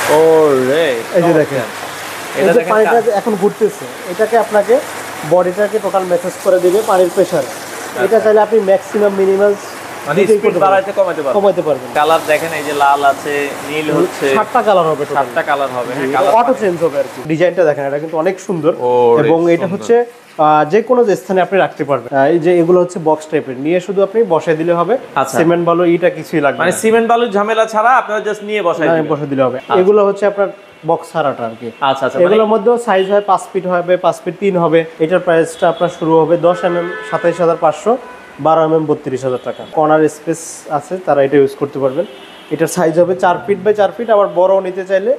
ওরে এই যে দেখেন, এটা দেখেন পানিটা এখন ঘুরতেছে, এটাকে আপনাকে বডিটাকে টোটাল মেসেজ করে দিবে পানির প্রেসার। এটা চাইলে আপনি ম্যাক্সিমাম মিনিমাম মানে স্পিড বাড়াইতে কমাইতে পারবেন। কালার দেখেন, এই যে লাল আছে, নীল হচ্ছে, 7টা কালার হবে, 7টা কালার হবে। হ্যাঁ, কালার অটো চেঞ্জ হবে আর কি। ডিজাইনটা দেখেন, এটা কিন্তু অনেক সুন্দর এবং এটা হচ্ছে যে কোনো স্থানে আপনি রাখতে পারবেন। এই যে এগুলো হচ্ছে বক্স টাইপের, নিয়ে শুধু আপনি বসাই দিলে হবে। সিমেন্ট বালু এটা কিছুই লাগবে না, মানে সিমেন্ট বালুর ঝামেলা ছাড়া আপনারা জাস্ট নিয়ে বসাই দিলে হবে। এগুলো হচ্ছে আপনার বক্স ছাড়াটা আর কি। আচ্ছা আচ্ছা, এগুলোর মধ্যে সাইজ হয় 5 ফিট হবে, 5 ফিট 3 হবে। এটার প্রাইসটা আপনার শুরু হবে 10 mm 27,500, 12 mm 32,000 টাকা। কর্নার স্পেস আছে, তারা এটা ইউজ করতে পারবেন। এটার সাইজ হবে 4 ফিট বাই 4 ফিট, আবার বড় নিতে চাইলে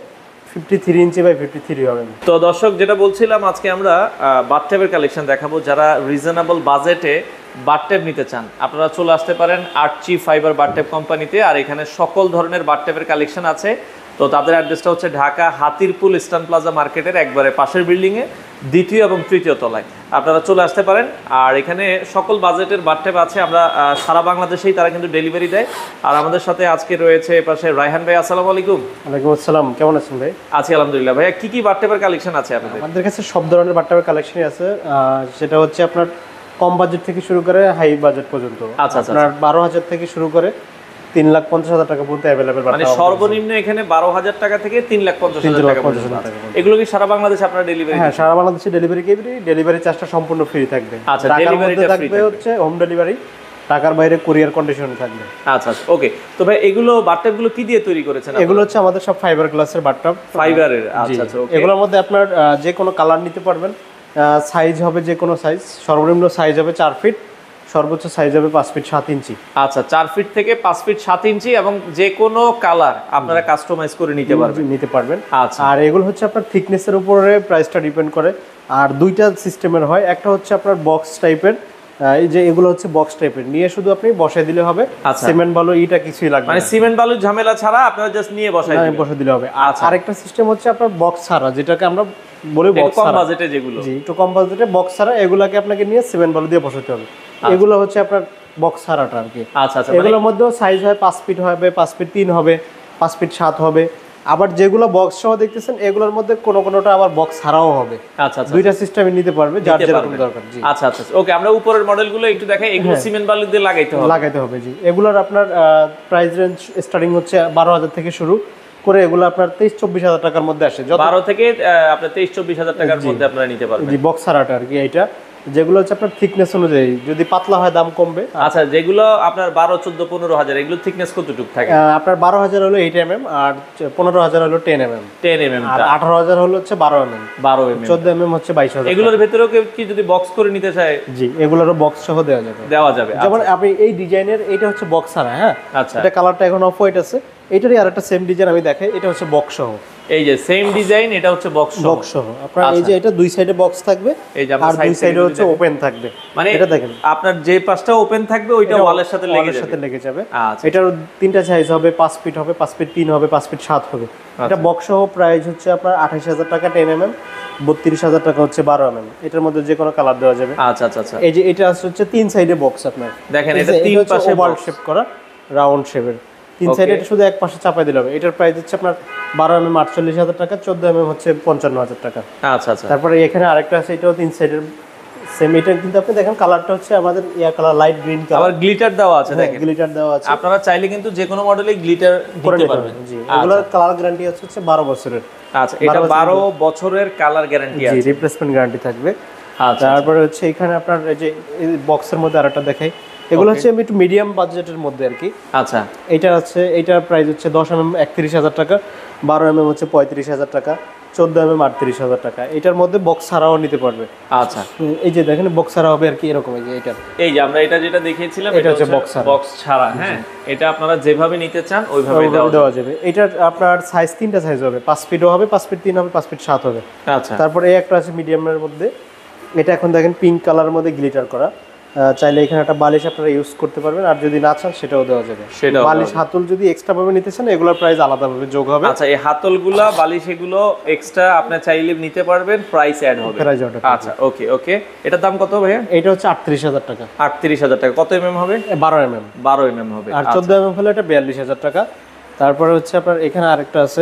53 ইঞ্চি বাই 53 হবে। তো দর্শক, যেটা বলছিলাম, আজকে আমরা বাথটবের কালেকশন দেখাবো। যারা রিজনেবল বাজেটে বাথটব নিতে চান, আপনারা চলে আসতে পারেন আর্চি ফাইবার বাথটব কোম্পানিতে। আর এখানে সকল ধরনের বাথটবের কালেকশন আছে। তো তাদের অ্যাড্রেসটা হচ্ছে ঢাকা হাতিরপুল ইস্টার্ন প্লাজা মার্কেটের একবারে পাশের বিল্ডিংয়ে, 2য় এবং 3য় তলায়। আপনারা চলে আসতে পারেন। আর এখানে সকল বাজেটের বাথটব আছে। আমরা সারা বাংলাদেশেই তারা কিন্তু ডেলিভারি দেয়। আর আমাদের সাথে আজকে রয়েছে পাশে রায়হান ভাই। আসসালামু আলাইকুম। ওয়ালাইকুম আসসালাম, কেমন আছেন ভাই? আছি আলহামদুলিল্লাহ। ভাইয়া, কি কি বাথটবের কালেকশন আছে আপনাদের? আমাদের কাছে সব ধরনের বাথটবের কালেকশনই আছে। সেটা হচ্ছে আপনার কম বাজেট থেকে শুরু করে হাই বাজেট পর্যন্ত। আচ্ছা, আপনার 12,000 থেকে শুরু করে 3,50,000 টাকা পর্যন্ত अवेलेबल। মানে সর্বনিম্ন এখানে 12,000 টাকা থেকে 3,50,000 টাকা পর্যন্ত। এগুলো কি সারা বাংলাদেশে আপনারা ডেলিভারি? হ্যাঁ, সারা বাংলাদেশে ডেলিভারি চার্জটা সম্পূর্ণ ফ্রি থাকবে। আচ্ছা, ডেলিভারিটা থাকবে হচ্ছে হোম ডেলিভারি, টাকার বাইরে কুরিয়ার কন্ডিশন থাকবে। আচ্ছা, ওকে। তো ভাই, এগুলো বাথটবগুলো কি দিয়ে তৈরি করেছেন? এগুলো হচ্ছে আমাদের সব ফাইবার গ্লাসের বাথটব। ফাইবারের? আচ্ছা আচ্ছা, ওকে। এগুলোর মধ্যে আপনার যে কোনো কালার নিতে পারবেন। সাইজ হবে যে কোনো সাইজ। সর্বনিম্ন সাইজ হবে 4 ফিট, সর্বোচ্চ সাইজ হবে 5 ফিট 7 ইঞ্চি। আচ্ছা, 4 ফিট থেকে 5 ফিট 7 ইঞ্চি, এবং যে কোনো কালার আপনারা কাস্টমাইজ করে নিতে পারবেন। আচ্ছা, আর এগুলো হচ্ছে আপনার থিকনেসের উপরে প্রাইসটা ডিপেন্ড করে। আর দুইটা সিস্টেমের হয়, একটা হচ্ছে আপনার বক্স টাইপের। এই যে এগুলো হচ্ছে বক্স টাইপের, নিয়ে শুধু আপনি বসাই দিলে হবে। সিমেন্ট বালু এটা কিছুই লাগবে না, মানে সিমেন্ট বালুর ঝামেলা ছাড়া আপনারা জাস্ট নিয়ে বসাই দিলে হবে। আরেকটা সিস্টেম হচ্ছে আপনার বক্স ছাড়া, যেটাকে আমরা বলি বক্স কম বাজেটে, যেগুলো একটু কম বাজেটে বক্স ছাড়া, এগুলাকে আপনাকে নিয়ে সিমেন্ট বালু দিয়ে বসাতে হবে। এগুলো হচ্ছে আপনার বক্স ছাড়াটা আর কি। আচ্ছা আচ্ছা, এগুলোর মধ্যেও সাইজ হয় 5 ফিট হবে, 5 ফিট 3 হবে, 5 ফিট 7 হবে। আবার যেগুলো বক্স সহ দেখতেছেন, এগুলোর মধ্যে কোনোটা আবার বক্স ছাড়াও হবে। আচ্ছা আচ্ছা, দুইটা সিস্টেমে নিতে পারবে, যার যেরকম দরকার। জি, আচ্ছা আচ্ছা, ওকে। আমরা উপরের মডেলগুলো একটু দেখাই। এগুলো সিমেন্ট বালু দিয়ে লাগাইতে হবে। জি, এগুলোর আপনার প্রাইস রেঞ্জ স্টার্টিং হচ্ছে 12,000 থেকে শুরু করে। এগুলো আপনার 23-24,000 টাকার মধ্যে আসে। 12 থেকে আপনার 23-24,000 টাকার মধ্যে আপনারা নিতে পারবেন। জি, বক্স ছাড়াটা আর কি। এইটা যেগুলো হচ্ছে আপনার থিকনেস অনুযায়ী, যদি পাতলা হয় দাম কমবে। আচ্ছা, যেগুলো আপনার 12, 14, 15,000, এগুলো থিকনেস কতটুকু থাকে? আপনার 12,000 হলো 8 mm, আর 15,000 হলো 10 mm। 10 mm, আর 18,000 হলো হচ্ছে 12 mm। 12 mm, 14 mm হচ্ছে 22,000। এগুলোর ভেতরেও কি যদি বক্স করে নিতে চায়? জি, এগুলোরও বক্স সহ দেওয়া যাবে। যেমন আপনি এই ডিজাইনের, এইটা হচ্ছে বক্স ছাড়া। হ্যাঁ, আচ্ছা, এটা কালারটা এখন অফ হোয়াইট আছে। এটারই আরেকটা সেম ডিজাইন আমি দেখাই, এটা হচ্ছে বক্স সহ। এই যে সেম ডিজাইন, এটা হচ্ছে বক্স সহ। আপনার এই যে এটা দুই সাইডে বক্স থাকবে, আর দুই সাইডে হচ্ছে ওপেন থাকবে। মানে এটা দেখেন, আপনার যে পাশটা ওপেন থাকবে ওইটা ওয়ালের সাথে লেগে যাবে। এটার তিনটা সাইজ হবে, 5 ফিট হবে, 5 ফিট 3 হবে, 5 ফিট 7 হবে। এটা বক্স সহ প্রাইস হচ্ছে আপনার 28,000 টাকা 10 mm, 32,000 টাকা হচ্ছে 12 mm। এটার মধ্যে যে কোনো কালার দেওয়া যাবে। আচ্ছা আচ্ছা আচ্ছা, এই যে এটা হচ্ছে 3 সাইডে বক্স। আপনার দেখেন, এটা 3 পাশে ওভাল শেপ করা, রাউন্ড শেপের। 3 সাইডে এটা শুধু এক পাশে চাপাই দিলে হবে। এটার প্রাইস হচ্ছে আপনার 12 mm 48,000 টাকা, 14 mm হচ্ছে 55,000 টাকা। আচ্ছা আচ্ছা, তারপরে এখানে আরেকটা আছে, এটাও 3 সাইডের সেম। এটা কিন্তু আপনি দেখেন কালারটা হচ্ছে আমাদের কালার, লাইট গ্রিন কালার। আবার গ্লিটার দেওয়া আছে, দেখেন গ্লিটার দেওয়া আছে। আপনারা চাইলে কিন্তু যে কোনো মডেলে গ্লিটার দিতে পারবেন। জি, এগুলোর কালার গ্যারান্টি হচ্ছে 12 বছরের। আচ্ছা, এটা 12 বছরের কালার গ্যারান্টি আছে। জি, রিপ্লেসমেন্ট গ্যারান্টি থাকবে। আচ্ছা, তারপরে হচ্ছে এখানে আপনার এই যে বক্সের মধ্যে আরেকটা দেখাই। এগুলো হচ্ছে একটু মিডিয়াম বাজেটের মধ্যে আর কি। আচ্ছা, এইটার প্রাইস হচ্ছে 10 mm 31,000 টাকা, 12 mm হচ্ছে 35,000 টাকা, 14 mm 38,000 টাকা। এটার মধ্যে বক্স ছাড়াও নিতে পারবে। আচ্ছা, এই যে দেখেন বক্স ছাড়া হবে আর কি, এরকম। এই যে আমরা যেটা দেখিয়েছিলাম, এটা হচ্ছে বক্স ছাড়া। হ্যাঁ, এটা আপনারা যেভাবে নিতে চান ওইভাবে দেওয়া যাবে। এটার আপনার সাইজ 3টা সাইজ হবে, 5 ফিটও হবে, 5 ফিট 3 হবে, 5 ফিট 7 হবে। আচ্ছা, তারপরে এই একটা আছে মিডিয়ামের মধ্যে। এটা এখন দেখেন পিঙ্ক কালারের মধ্যে গ্লিটার করা। চাইলে এখানে একটা বালিশ আপনারা ইউজ করতে পারবেন, আর যদি না চান সেটাও দেওয়া যাবে। বালিশ হাতল যদি এক্সট্রা ভাবে নিতে চান, এগুলোর প্রাইস আলাদাভাবে যোগ হবে। আচ্ছা, এই হাতলগুলা, বালিশ, এগুলো এক্সট্রা আপনি চাইলে নিতে পারবেন, প্রাইস অ্যাড হবে। আচ্ছা, ওকে ওকে। এটার দাম কত ভাইয়া? এটা হচ্ছে 38,000 টাকা। 38,000 টাকা। কত mm হবে? 12 mm। 12 mm হবে। আর 14 mm হলে এটা 42,000 টাকা। তারপরে হচ্ছে আপনার এখানে আরেকটা আছে,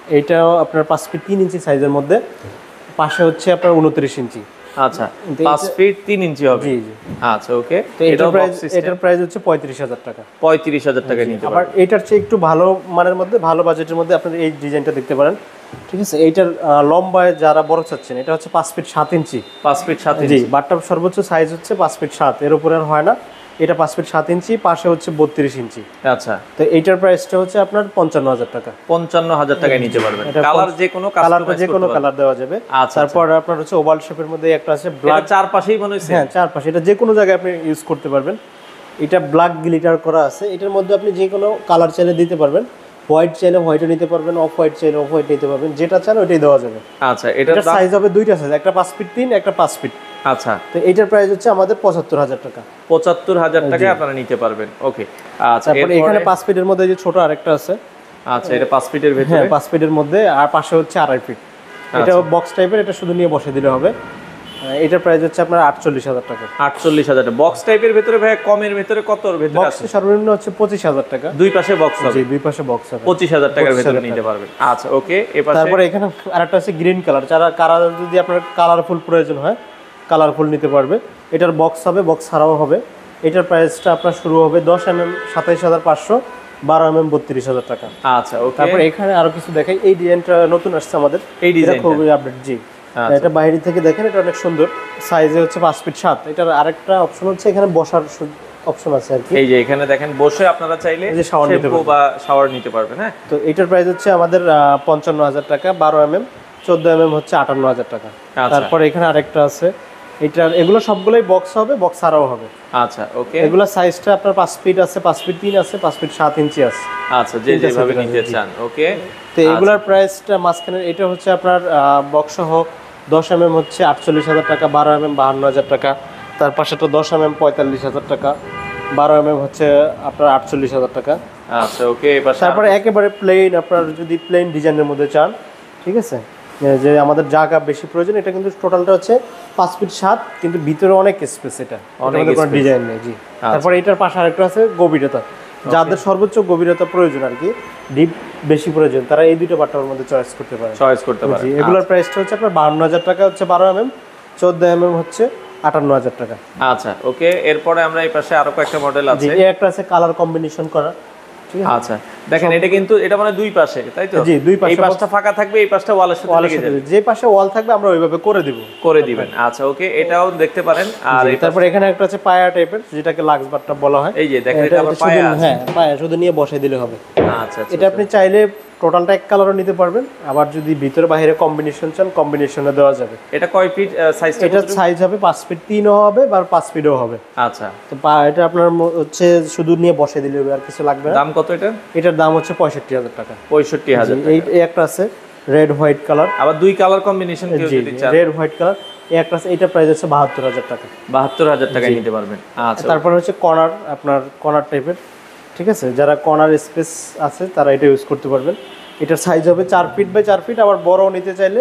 এইটাও আপনার 5 ফিট 3 ইঞ্চি সাইজের মধ্যে, পাশে হচ্ছে আপনার 29 ইঞ্চি। আচ্ছা 5 ফিট 3 ইঞ্চি হবে। জি জি। আচ্ছা ওকে, তো এটার প্রাইস হচ্ছে 35,000 টাকা। 35,000 টাকায় নিতে আবার পারবেন। এটার চেয়ে একটু ভালো মানের মধ্যে, ভালো বাজেটের মধ্যে আপনার এই ডিজাইনটা দেখতে পারেন, ঠিক আছে। এইটার লম্বায় যারা বড় চাচ্ছেন, এটা হচ্ছে 5 ফিট 7 ইঞ্চি। 5 ফিট 7 জি, ইঞ্চি। বাটটার সর্বোচ্চ সাইজ হচ্ছে 5 ফিট 7, এর উপরে আর হয় না। এটা 5 ফিট 7 ইঞ্চি, পাশে হচ্ছে 32 ইঞ্চি। আচ্ছা, তো এইটার প্রাইসটা হচ্ছে আপনার 55,000 টাকা। 55,000 টাকায় নিতে পারবেন। কালার যে কোনো কালারটা যে কোনো কালার দেওয়া যাবে। আচ্ছা, তারপর আপনার হচ্ছে ওভাল শেপের মধ্যে একটা আছে ব্ল্যাক, চারপাশেই মনে হচ্ছে। হ্যাঁ চারপাশে, এটা যে কোনো জায়গায় আপনি ইউজ করতে পারবেন। এটা ব্ল্যাক গ্লিটার করা আছে, এটার মধ্যে আপনি যে কোনো কালার চাইলে দিতে পারবেন। হোয়াইট চাইলে হোয়াইটও নিতে পারবেন, অফ হোয়াইট চাইলে অফ হোয়াইট নিতে পারবেন, যেটা চান ওইটাই দেওয়া যাবে। আচ্ছা, এটার সাইজ হবে দুইটা সাইজ, একটা 5 ফিট 3, একটা 5 ফিট। আচ্ছা, তো এইটার প্রাইস হচ্ছে আমাদের 75,000 টাকা। 75,000 টাকায় আপনারা নিতে পারবেন। ওকে, আচ্ছা। তারপর এখানে 5 ফিটের মধ্যে যে ছোট আরেকটা আছে। আচ্ছা, এটা 5 ফিটের ভিতরে। হ্যাঁ 5 ফিটের মধ্যে, আর পাশে হচ্ছে 2.5 ফিট। এটা বক্স টাইপের, এটা শুধু নিয়ে বসে দিলে হবে। এটার প্রাইস হচ্ছে আপনার 48,000 টাকা। 48,000 টাকা। বক্স টাইপের ভিতরে ভাই, কমের ভিতরে কতর ভিতরে আছে? বক্সের সর্বনিম্ন হচ্ছে 25,000 টাকা। দুই পাশে বক্স হবে। জি, দুই পাশে বক্স হবে। 25,000 টাকার ভিতরে নিতে পারবেন। আচ্ছা ওকে, এপাশে তারপরে এখানে আরেকটা আছে গ্রিন কালার, যারা যদি আপনার কালারফুল প্রয়োজন হয়, কালারফুল নিতে পারবে। এটার বক্স হবে, বক্স ছাড়াও হবে। এটার প্রাইসটা আপনার শুরু হবে 10 mm 27,500, 12 mm 32,000 টাকা। আচ্ছা ওকে। তারপর এখানে আরো কিছু দেখাই, এই ডিজাইনটা নতুন আসছে আমাদের, এই ডিজাইনটা খুবই আপডেট। জি, এটা বাইরে থেকে দেখেন, এটা অনেক সুন্দর। সাইজে হচ্ছে 5 ফিট 7। এটার আরেকটা অপশন হচ্ছে এখানে বসার অপশন আছে আর কি। এই যে এখানে দেখেন, বসে আপনারা চাইলে শ্যাম্পু বা শাওয়ার নিতে পারবেন। হ্যাঁ, তো এটার প্রাইস হচ্ছে আমাদের 55,000 টাকা, 12 mm, 14 mm হচ্ছে 58,000 টাকা। তারপর এখানে আরেকটা আছে, এগুলো সবগুলোই বক্স হবে, বক্স ছাড়াও হবে। আচ্ছা ওকে। এগুলো সাইজটা আপনার 5 ফিট আছে, 5 ফিট 3 আছে, 5 ফিট 7 ইঞ্চি আছে। আচ্ছা, যে যেভাবে নিতে চান। ওকে, তো এগুলোর প্রাইসটা মাঝখানে এটা হচ্ছে আপনার বক্স সহ 10 mm হচ্ছে 48,000 টাকা, 12 mm 52,000 টাকা। তার পাশেটা 10 mm 45,000 টাকা, 12 mm হচ্ছে আপনার 48,000 টাকা। আচ্ছা ওকে। তারপরে একেবারে প্লেন, আপনার যদি প্লেন ডিজাইনের মধ্যে চান, ঠিক আছে, যে আমাদের জায়গা বেশি প্রয়োজন, এটা কিন্তু টোটালটা হচ্ছে 5 ফিট 7, কিন্তু ভিতরে অনেক স্পেস, এটা অনেক কোনো ডিজাইন নেই। জি, তারপরে এটার পাশে আরেকটা আছে গভীরতা, যাদের সর্বোচ্চ গভীরতা প্রয়োজন আর কি, ডিপ বেশি প্রয়োজন, তারা এই দুটো বাট্টার মধ্যে চয়েস করতে পারে। জি, এগুলোর প্রাইসটা হচ্ছে আপনার 52,000 টাকা হচ্ছে 12 mm, 14 mm হচ্ছে 58,000 টাকা। আচ্ছা ওকে। এরপরে আমরা এই পাশে আরো কয়েকটা মডেল আছে। এই একটা আছে কালার কম্বিনেশন করা। আচ্ছা দেখেন, এটা কিন্তু এটা মানে দুই পাশে, তাই তো? জি, দুই পাশে। এই পাশটা ফাঁকা থাকবে, এই পাশটা ওয়ালের সাথে লেগে যাবে। যে পাশে ওয়াল থাকবে আমরা ওইভাবে করে দিবেন। আচ্ছা ওকে, এটাও দেখতে পারেন। আর তারপর এখানে একটা আছে পায়া টাইপের, যেটাকে লাক্স বাটটা বলা হয়। এই যে দেখেন, এটা আবার পায়া আছে। হ্যাঁ, পায়া শুধু নিয়ে বসাই দিলে হবে। আচ্ছা, এটা আপনি চাইলে টোটালটা এক কালারও নিতে পারবেন, আবার যদি ভিতরে বাইরে কম্বিনেশন চান, কম্বিনেশনে দেওয়া যাবে। এটা কয় ফিট সাইজটা? এটা সাইজ হবে 5 ফিট 3ও হবে, বা 5 ফিটও হবে। আচ্ছা, তো এটা আপনার হচ্ছে শুধু নিয়ে বসাই দিলে হবে, আর কিছু লাগবে না। দাম কত এটা? এটার দাম হচ্ছে 65,000 টাকা। 65,000। এই একটা আছে রেড হোয়াইট কালার, আবার দুই কালার কম্বিনেশন কেউ যদি চান, রেড হোয়াইট কালার। এই একটা আছে, এটা প্রাইস হচ্ছে 72,000 টাকা। 72,000 টাকায় নিতে পারবেন। আচ্ছা, তারপর হচ্ছে কর্নার, আপনার কর্নার টাইপের, ঠিক আছে, যারা কর্নার স্পেস আছে তারা এটা ইউজ করতে পারবেন। এটার সাইজ হবে 4 ফিট বাই 4 ফিট, আবার বড় নিতে চাইলে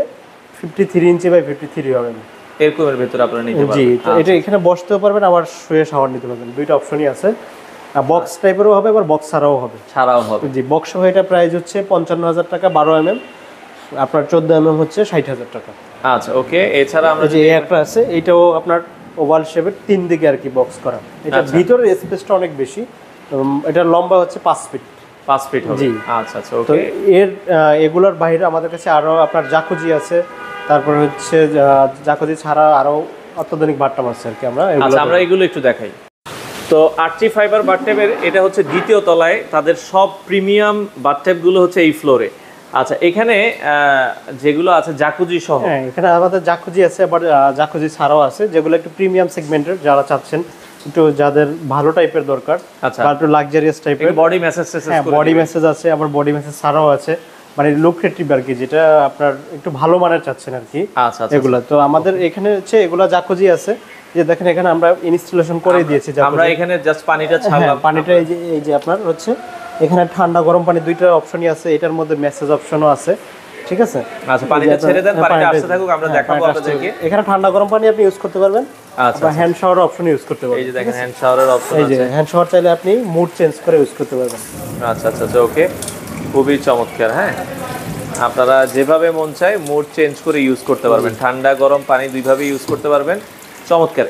53 ইঞ্চি বাই 53 হবে। এরকমের ভিতরে আপনারা নিতে পারবেন। জি, তো এটা এখানে বসতেও পারবেন, আবার শুয়ে শাওয়ার নিতে পারবেন, দুইটা অপশনই আছে। আর বক্স টাইপেরও হবে, আবার বক্স ছাড়াও হবে। জি, বক্স সহ এটা প্রাইস হচ্ছে 55,000 টাকা, 12 mm, আপনার 14 mm হচ্ছে 60,000 টাকা। আচ্ছা ওকে। এছাড়া আমরা যে একটা আছে, এটাও আপনার ওভাল শেপের, 3 দিকে আর কি বক্স করা। এটা ভিতরে স্পেসটা অনেক বেশি। এটার লম্বা হচ্ছে 5 ফিট। 5 ফিট হবে। জি, আচ্ছা আচ্ছা তো ওকে। এগুলোর বাইরে আমাদের কাছে আরো আপনার জাকুজি আছে, তারপর হচ্ছে জাকুজি ছাড়া আরো অত্যাধুনিক বাথটাব আছে আর কি। আমরা এগুলো একটু দেখাই। তো আর্চি ফাইবার বাথটাবের এটা হচ্ছে দ্বিতীয় তলায়, তাদের সব প্রিমিয়াম বাথটাবগুলো হচ্ছে এই ফ্লোরে। আচ্ছা, এখানে যেগুলো আছে জাকুজি সহ, হ্যাঁ, এখানে আমাদের জাকুজি আছে, আবার জাকুজি ছাড়াও আছে, যেগুলো একটু প্রিমিয়াম সেগমেন্টের, যারা চাচ্ছেন একটু যাদের ভালো টাইপের দরকার, বা একটু লাক্সারিয়াস টাইপের। বডি ম্যাসেজ, হ্যাঁ, বডি ম্যাসেজ আছে, আবার বডি ম্যাসেজ ছাড়াও আছে, মানে লুক্রেটিভ আর কি, যেটা আপনার একটু ভালো মানের চাচ্ছেন আর কি। আচ্ছা, এগুলা তো আমাদের এখানে হচ্ছে এগুলা জাকুজি আছে, যে দেখেন এখানে আমরা ইনস্টলেশন করে দিয়েছি। আমরা এখানে জাস্ট পানিটা ছাড়লাম। পানিটা এই যে আপনার হচ্ছে এখানে ঠান্ডা গরম পানি দুইটা অপশনই আছে, এটার মধ্যে মেসেজ অপশনও আছে, ঠিক আছে। আচ্ছা, পানিটা ছেড়ে দেন, পানিটা আসতে থাকুক, আমরা দেখাবো আপনাদেরকে। এখানে ঠান্ডা গরম পানি আপনি ইউজ করতে পারবেন। আচ্ছা, হ্যান্ড শাওয়ার অপশন ইউজ করতে পারবেন। এই যে দেখেন হ্যান্ড শাওয়ারের অপশন আছে। এই যে হ্যান্ড শাওয়ার চাইলে আপনি মুড চেঞ্জ করে ইউজ করতে পারবেন। আচ্ছা আচ্ছা ওকে, খুবই চমৎকার। হ্যাঁ, আপনারা যেভাবে মন চায় মোড চেঞ্জ করে ইউজ করতে পারবেন, ঠান্ডা গরম পানি দুইভাবে ইউজ করতে পারবেন। চমৎকার।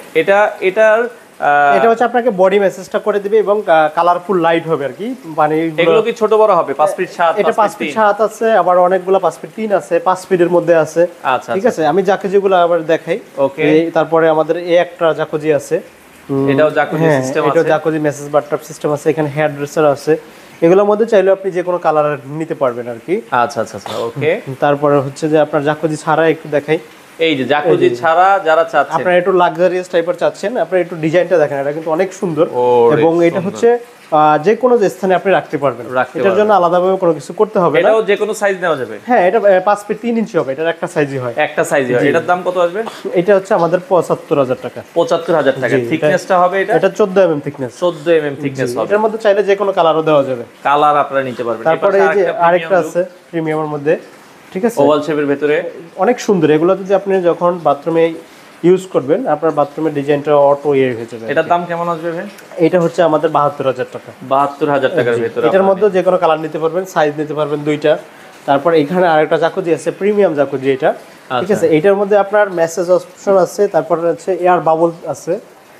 এটা হচ্ছে আপনাকে বডি মেসেজটা করে দিবে এবং কালারফুল লাইট হবে আর কি। মানে এগুলো কি ছোট বড় হবে? 5 ফিট 7? এটা 5 ফিট 7 আছে, আবার অনেকগুলো 5 ফিট 3 আছে, 5 ফিটের মধ্যে আছে। আচ্ছা, ঠিক আছে, আমি জাকুজিগুলো আবার দেখাই। ওকে। তারপরে আমাদের এই একটা জাকুজি আছে, এটাও জাকুজি সিস্টেম আছে। এটা জাকুজি মেসেজ বাথটব সিস্টেম আছে, এখানে হেয়ার ড্রেসার আছে। এগুলোর মধ্যে চাইলে আপনি যে কোনো কালার নিতে পারবেন আর কি। আচ্ছা আচ্ছা আচ্ছা, ওকে। তারপরে হচ্ছে যে আপনার জাকুজি ছাড়া একটু দেখাই। এই যে জাকুজি ছাড়া যারা চাচ্ছেন, আপনারা একটু লাক্সারিয়াস টাইপের চাচ্ছেন, আপনারা একটু ডিজাইনটা দেখেন, এটা কিন্তু অনেক সুন্দর এবং এটা হচ্ছে যে কোনো স্থানে আপনি রাখতে পারবেন। এটার জন্য আলাদাভাবে কোনো কিছু করতে হবে না, এটাও যে কোনো সাইজ নেওয়া যাবে। হ্যাঁ, এটা 5 ফিট 3 ইঞ্চি হবে, এটার একটা সাইজই হয়, একটা সাইজই হয়। এটার দাম কত আসবে? এটা হচ্ছে আমাদের 75,000 টাকা। 75,000 টাকা। থিকনেসটা হবে এটা 14 mm থিকনেস। 14 mm থিকনেস হবে। এটার মধ্যে চাইলে যে কোনো কালারও দেওয়া যাবে, কালার আপনারা নিতে পারবেন। তারপরে এই যে আরেকটা আছে প্রিমিয়ামের মধ্যে, ঠিক আছে, ওভাল শেপের ভিতরে অনেক সুন্দর। এগুলো যদি আপনি যখন বাথরুমে ইউজ করবেন, আপনার বাথরুমের ডিজাইনটা অটো হয়ে যাবে। এটার দাম কেমন আসবে ভাই? এটা হচ্ছে আমাদের 72,000 টাকা। 72,000 টাকার ভিতরে এটার মধ্যে যে কোনো কালার নিতে পারবেন, সাইজ নিতে পারবেন দুইটা। তারপর এখানে আরেকটা জাকুজি আছে, প্রিমিয়াম জাকুজি এটা, ঠিক আছে। এটার মধ্যে আপনার মেসেজ অপশন আছে, তারপর হচ্ছে এয়ার বাবল আছে।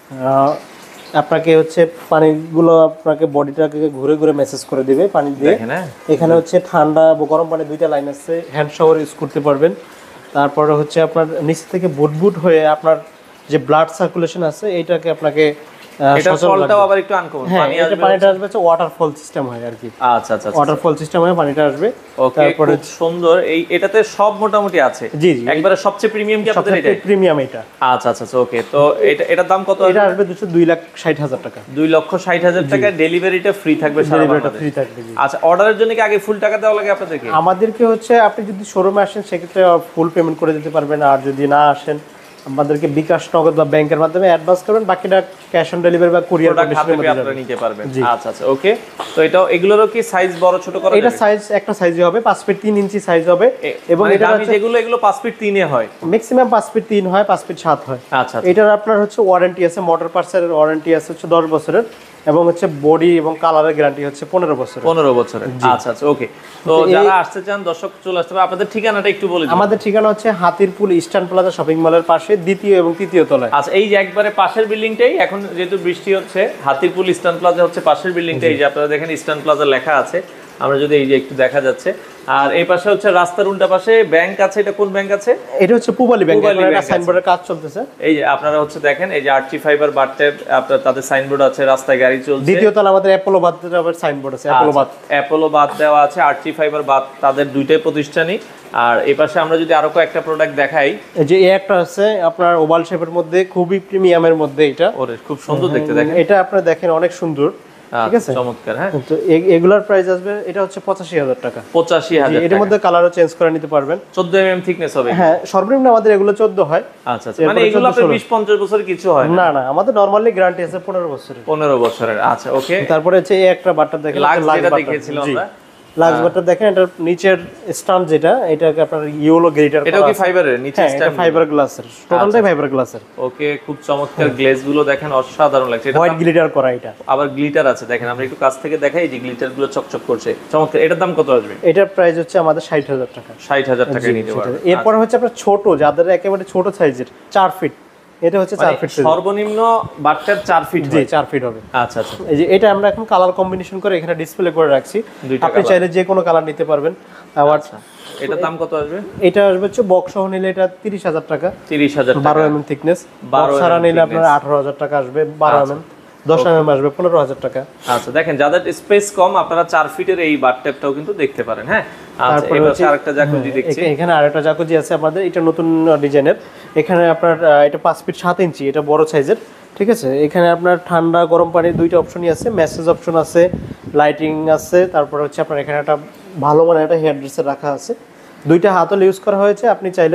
আপনাকে হচ্ছে পানিগুলো আপনাকে বডিটাকে ঘুরে ঘুরে মেসেজ করে দিবে পানি দিয়ে। এখানে হচ্ছে ঠান্ডা গরম পানি দুইটা লাইন আছে, হ্যান্ড শাওয়ার ইউজ করতে পারবেন। তারপরে হচ্ছে আপনার নিচ থেকে বুটবুট হয়ে আপনার যে ব্লাড সার্কুলেশন আছে এইটাকে আপনাকে এটা ফলটাও আবার একটু আনকমন, পানি আসবে, পানিটা আসবে হচ্ছে ওয়াটারফল সিস্টেম হয় আর কি। আচ্ছা আচ্ছা, ওয়াটারফল সিস্টেম হয়, পানিটা আসবে। তারপরে সুন্দর এটাতে সব মোটামুটি আছে। জি জি, একবারে সবচেয়ে প্রিমিয়াম কি আপনাদের এটা? প্রিমিয়াম এটা। আচ্ছা আচ্ছা, ওকে। তো এটার দাম কত? এটা আসবে 2,60,000 টাকা। 2,60,000 টাকা। ডেলিভারিটা ফ্রি থাকবে সারা বাংলাদেশে? ফ্রি থাকবে। আচ্ছা, অর্ডারের জন্য কি আগে ফুল টাকা দেওয়া লাগে আপনাদেরকে? আমাদেরকে হচ্ছে আপনি যদি শোরুমে আসেন সেক্ষেত্রে ফুল পেমেন্ট করে দিতে পারবেন, আর যদি না আসেন আমাদেরকে বিকাশ, নগদ বা ব্যাংকের মাধ্যমে অ্যাডভান্স করবেন, বাকিটা ক্যাশ অন ডেলিভারি বা কুরিয়ার কন্ডিশনের মধ্যে আপনারা নিতে পারবেন। আচ্ছা আচ্ছা, ওকে। তো এগুলোরও কি সাইজ বড় ছোট করা যাবে? এটা সাইজ একটা সাইজই হবে, 5 ফিট 3 ইঞ্চি সাইজ হবে। এবং এটা দামি যেগুলো এগুলো 5 ফিট 3 এ হয়, ম্যাক্সিমাম 5 ফিট 3 হয়, 5 ফিট 7 হয়। আচ্ছা, এটার আপনার হচ্ছে ওয়ারেন্টি আছে, মোটর পার্টসের ওয়ারেন্টি আছে হচ্ছে 10 বছরের, এবং হচ্ছে বডি এবং কালারের গ্যারান্টি হচ্ছে 15 বছরের। 15 বছরের। আচ্ছা আচ্ছা, ওকে। তো যারা আসতে চান দর্শক চলে আসতে পারে। আপনাদের ঠিকানাটা একটু বলে দিন। আমাদের ঠিকানা হচ্ছে হাতিরপুল ইস্টার্ন প্লাজা শপিং মলের পাশে, দ্বিতীয় এবং তৃতীয় তলায়। আচ্ছা, এই যে একবারে পাশের বিল্ডিংটাই, এখন যেহেতু বৃষ্টি হচ্ছে, হাতিরপুল ইস্টার্ন প্লাজা হচ্ছে পাশের বিল্ডিংটা। এই যে আপনারা দেখেন ইস্টার্ন প্লাজা লেখা আছে, আমরা যদি এই যে একটু দেখা যাচ্ছে। আর এই পাশে হচ্ছে রাস্তার উল্টা পাশে ব্যাংক আছে। এটা কোন ব্যাংক আছে? এটা হচ্ছে পূবালী ব্যাংক, এটা সাইনবোর্ডের কাজ চলতেছে। এই যে আপনারা হচ্ছে দেখেন, এই যে আর্চি ফাইবার বাথটব, আপনার তাদের সাইনবোর্ড আছে, রাস্তায় গাড়ি চলছে। দ্বিতীয় তলা আমাদের অ্যাপোলো বাথটবের সাইনবোর্ড আছে, অ্যাপোলো বাথ দেওয়া আছে, আর্চি ফাইবার বাথ, তাদের দুইটাই প্রতিষ্ঠানই। আর এই পাশে আমরা যদি আরো কয়েকটা প্রোডাক্ট দেখাই, এই যে একটা আছে আপনার ওভাল শেপের মধ্যে, খুবই প্রিমিয়ামের মধ্যে। এটা ওরে খুব সুন্দর দেখতে, দেখেন এটা আপনারা দেখেন অনেক সুন্দর, ঠিক আছে, চমৎকার। হ্যাঁ, তো এগুলার প্রাইস আসবে, এটা হচ্ছে 85,000 টাকা। 85,000। এর মধ্যে কালারও চেঞ্জ করে নিতে পারবেন। 14 mm থিকনেস হবে। হ্যাঁ, সর্বনিম্ন আমাদের এগুলো 14 হয়। আচ্ছা আচ্ছা, মানে এগুলো আপনার 20-50 বছর কিছু হয় না? না, আমাদের নরমালি গ্যারান্টি আছে 15 বছরের। 15 বছরের। আচ্ছা, ওকে। তারপরে হচ্ছে এই একটা বাটার দেখেন, যেটা দেখিয়েছিলাম আমরা, লাক্স বাটার দেখেন, এটার নিচের স্ট্যান্ড যেটা, এটাকে আপনার ইয়েলো গ্লিটার করা। এটা কি ফাইবারের? নিচে স্ট্যান্ড ফাইবার গ্লাসের, টোটালটাই ফাইবার গ্লাসের। ওকে, খুব চমৎকার। গ্লেজ গুলো দেখেন অসাধারণ লাগছে। এটা হোয়াইট গ্লিটার করা, এটা আবার গ্লিটার আছে। দেখেন আমরা একটু কাছ থেকে দেখাই, যে গ্লিটার গুলো চকচক করছে, চমৎকার। এটার দাম কত আসবে? এটার প্রাইস হচ্ছে আমাদের 60,000 টাকা। 60,000 টাকায় নিতে পারবেন। এরপর হচ্ছে আপনার ছোট, যাদের একেবারে ছোট সাইজের 4 ফিট, এটা হচ্ছে 4 ফিট সর্বনিম্ন বাটটার 4 ফিট। জি, 4 ফিট হবে। আচ্ছা আচ্ছা, এই যে এটা আমরা এখন কালার কম্বিনেশন করে এখানে ডিসপ্লে করে রাখছি, আপনি চাইলে যে কোনো কালার নিতে পারবেন। আবার এটার দাম কত আসবে? এটা আসবে হচ্ছে বক্স সহ নিলে এটা 30,000 টাকা। 30,000 টাকা। 12 mm থিকনেস। বক্স ছাড়া নিলে আপনার 18,000 টাকা আসবে। 12 mm 10 mm আসবে 15,000 টাকা। আচ্ছা, দেখেন যাদের স্পেস কম, আপনারা 4 ফিটের এই বাথটবটাও কিন্তু দেখতে পারেন। হ্যাঁ, আচ্ছা, এবারে আরেকটা জাকুজি দেখছি। এখানে আরেকটা জাকুজি আছে আমাদের, এটা নতুন ডিজাইনের। এখানে আপনার এটা 5 ফিট 7 ইঞ্চি, এটা বড় সাইজের, ঠিক আছে। এখানে আপনার ঠান্ডা গরম পানির দুইটা অপশনই আছে, মেসেজ অপশন আছে, লাইটিং আছে। তারপর হচ্ছে আপনার এখানে একটা ভালো মানের একটা হেয়ার ড্রেসার রাখা আছে। দুইটা হাতল ইউজ করা হয়েছে, আপনি চাইলে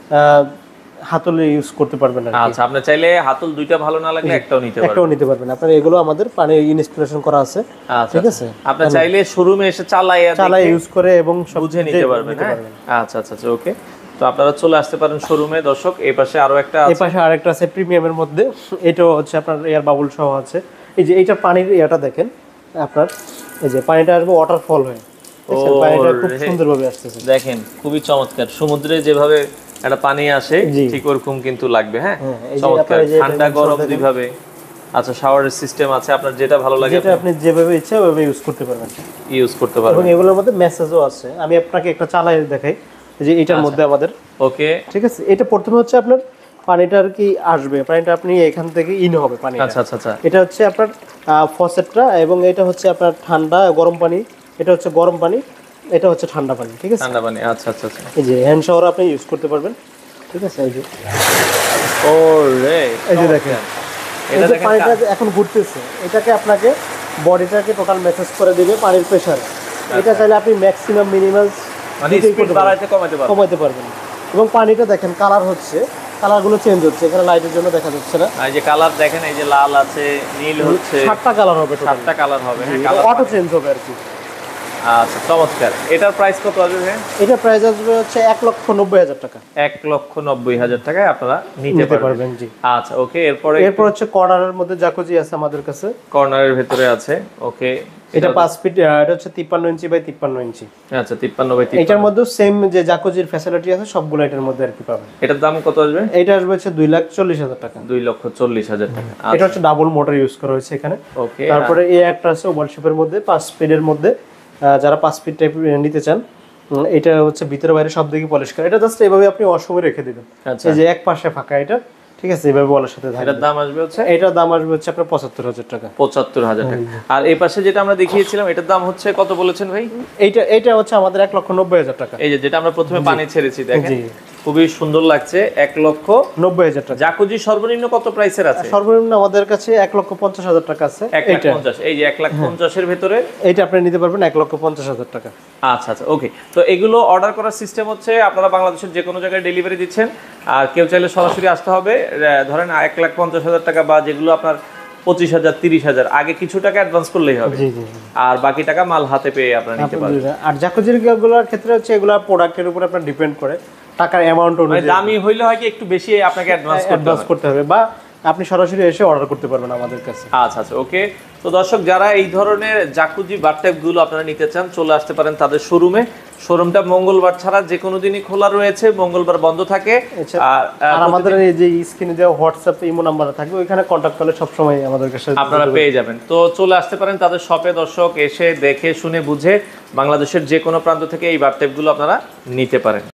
হাতলে ইউজ করতে পারবেন। আচ্ছা, আপনি চাইলে হাতল দুইটা ভালো না লাগলে একটাও নিতে পারবেন। আপনার এগুলো আমাদের পানি ইনস্টলেশন করা আছে, ঠিক আছে। আপনি চাইলে শোরুমে এসে চালাই ইউজ করে এবং বুঝে নিতে পারবেন। আচ্ছা আচ্ছা, ওকে। তো আপনারা চলে আসতে পারেন শোরুমে। দর্শক, এই পাশে আরো একটা আছে, এই পাশে আরেকটা আছে প্রিমিয়ামের মধ্যে। এটাও হচ্ছে আপনার এয়ার বাবল সহ আছে। এই যে এইটা পানির ইয়াটা দেখেন আপনার, এই যে পানিটা আসবে ওয়াটারফল হয়ে, দেখছেন পানিটা খুব রে। সুন্দরভাবে আসতেছে। দেখেন খুবই চমৎকার, সমুদ্রে যেভাবে একটা পানি আসে জি। ঠিক ওরকম কিন্তু লাগবে। হ্যাঁ, হ্যাঁ, এই যে চমৎকার, আপনার এই যে ঠান্ডা এটা গরম দেখেন। দুইভাবে। আচ্ছা, শাওয়ারের সিস্টেম আছে, আপনার যেটা ভালো লাগে যেটা আপনি যেভাবে ইচ্ছা ওইভাবে ইউজ করতে পারবেন। ইউজ করতে এবং পারবেন। এগুলোর মধ্যে মেসেজও আছে, আমি আপনাকে একটা চালাই দেখাই যে এটার মধ্যে আমাদের, ওকে, ঠিক আছে। এটা প্রথমে হচ্ছে আপনার পানিটা আর কি আসবে, পানিটা আপনি এখান থেকে ইন হবে পানি। আচ্ছা আচ্ছা আচ্ছা, এটা হচ্ছে আপনার ফসেটটা, এবং এটা হচ্ছে আপনার ঠান্ডা গরম পানি, এটা হচ্ছে গরম পানি, এটা হচ্ছে ঠান্ডা পানি, ঠিক আছে। ঠান্ডা পানি, আচ্ছা আচ্ছা আচ্ছা। এই যে হ্যান্ড শাওয়ার আপনি ইউজ করতে পারবেন, ঠিক আছে। এই যে ও রে, এই যে দেখেন, এই এটা যে দেখেন পানিটা এখন ঘুরতেছে, এটাকে আপনাকে বডিটাকে টোটাল মেসেজ করে দিবে পানির প্রেসার। এটা চাইলে আপনি ম্যাক্সিমাম মিনিমাম মানে স্পিড বাড়াইতে কমাইতে পারবেন। কমাইতে পারবেন। এবং পানিটা দেখেন কালার হচ্ছে, কালারগুলো চেঞ্জ হচ্ছে, এখানে লাইটের জন্য দেখা যাচ্ছে না। এই যে কালার দেখেন, এই যে লাল আছে, নীল হচ্ছে, 7টা কালার হবে টোটাল, 7টা কালার হবে। হ্যাঁ, কালার অটো চেঞ্জ হবে আর কি। আচ্ছা, চমৎকার। এটার প্রাইস কত আসবে ভাই? এটা প্রাইস আসবে হচ্ছে 1,90,000 টাকা। 1,90,000 টাকায় আপনারা নিতে নিতে পারবেন। পারবেন, জি। আচ্ছা, ওকে। এরপরে এরপর হচ্ছে কর্নারের মধ্যে জাকুজি আছে আমাদের কাছে। কর্নারের ভেতরে আছে, ওকে। এটা 5 ফিট, এটা হচ্ছে 53 ইঞ্চি বাই 53 ইঞ্চি। আচ্ছা, 53 বাই 53। এটার মধ্যে সেম যে জাকুজির ফ্যাসিলিটি আছে সবগুলো এটার মধ্যে আর কি পাবেন। এটার দাম কত আসবে? এটা আসবে হচ্ছে 2,40,000 টাকা। 2,40,000 টাকা। এটা হচ্ছে ডাবল মোটর ইউজ করা হয়েছে এখানে। ওকে। তারপরে এই একটা আছে ওভাল শেপের মধ্যে 5 স্পিডের মধ্যে, যারা 5 ফিট টাইপ নিতে চান, এটা হচ্ছে ভিতরে বাইরে সব দিকে পলিশ করা। এটা জাস্ট এইভাবে আপনি অসময়ে রেখে দিবেন। আচ্ছা, এই যে এক পাশে ফাঁকা এটা, ঠিক আছে, এইভাবে ওয়ালের সাথে থাকবে। এটার দাম আসবে হচ্ছে এটার দাম আসবে হচ্ছে আপনার 75,000 টাকা। 75,000 টাকা। আর এই পাশে যেটা আমরা দেখিয়েছিলাম এটার দাম হচ্ছে কত বলেছেন ভাই? এইটা হচ্ছে আমাদের 1,90,000 টাকা। এই যে যেটা আমরা প্রথমে পানি ছেড়েছি, দেখেন জি। খুবই সুন্দর লাগছে। 1,90,000 টাকা। জাকুজি সর্বনিম্ন কত প্রাইসের আছে? সর্বনিম্ন আমাদের কাছে 1,50,000 টাকা আছে। 1,50,000। এই যে 1,50,000 এর ভেতরে এইটা আপনি নিতে পারবেন 1,50,000 টাকা। আচ্ছা আচ্ছা, ওকে। তো এগুলো অর্ডার করার সিস্টেম হচ্ছে আপনারা বাংলাদেশের যে কোনো জায়গায় ডেলিভারি দিচ্ছেন, আর কেউ চাইলে সরাসরি আসতে হবে। ধরেন 1,50,000 টাকা বা যেগুলো আপনার 25,000 30,000 আগে কিছু টাকা অ্যাডভান্স করলেই হবে, জি জি। আর বাকি টাকা মাল হাতে পেয়ে আপনারা নিতে পারবেন। আর জাকুজির গুলোর ক্ষেত্রে হচ্ছে এগুলা প্রোডাক্টের উপর আপনার ডিপেন্ড করে, টাকার অ্যামাউন্ট মানে অনুযায়ী দামি হইলে হয় কি একটু বেশি আপনাকে অ্যাডভান্স করতে হবে, বা আপনি সরাসরি এসে অর্ডার করতে পারবেন আমাদের কাছে। আচ্ছা আচ্ছা, ওকে। তো দর্শক, যারা এই ধরনের জাকুজি বাথটাব গুলো আপনারা নিতে চান, চলে আসতে পারেন তাদের শোরুমে। শোরুমটা মঙ্গলবার ছাড়া যে কোনো দিনই খোলা রয়েছে, মঙ্গলবার বন্ধ থাকে। আর আমাদের এই যে স্ক্রিনে দেওয়া হোয়াটসঅ্যাপ ইমো নাম্বার থাকবে, ওইখানে কন্টাক্ট করলে সব সময় আমাদের কাছে আপনারা পেয়ে যাবেন। তো চলে আসতে পারেন তাদের শপে দর্শক, এসে দেখে শুনে বুঝে বাংলাদেশের যে কোনো প্রান্ত থেকে এই বাথটাব গুলো আপনারা নিতে পারেন।